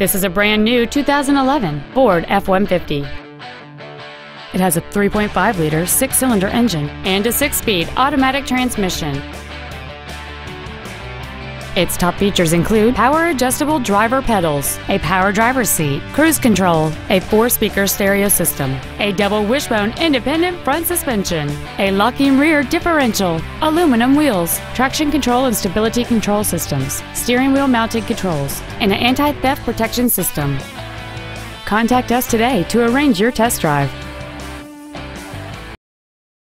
This is a brand new 2011 Ford F-150. It has a 3.5-liter six-cylinder engine and a 6-speed automatic transmission. Its top features include power-adjustable driver pedals, a power driver's seat, cruise control, a 4-speaker stereo system, a double wishbone independent front suspension, a locking rear differential, aluminum wheels, traction control and stability control systems, steering wheel mounted controls, and an anti-theft protection system. Contact us today to arrange your test drive.